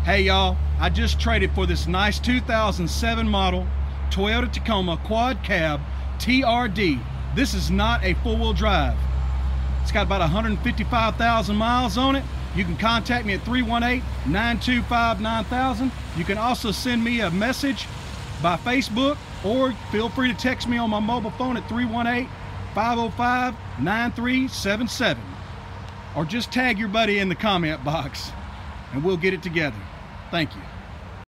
Hey y'all, I just traded for this nice 2007 model Toyota Tacoma quad cab TRD. This is not a four-wheel drive. It's got about 155,000 miles on it. You can contact me at 318-925-9000. You can also send me a message by Facebook, or feel free to text me on my mobile phone at 318-505-9377. Or just tag your buddy in the comment box and we'll get it together. Thank you.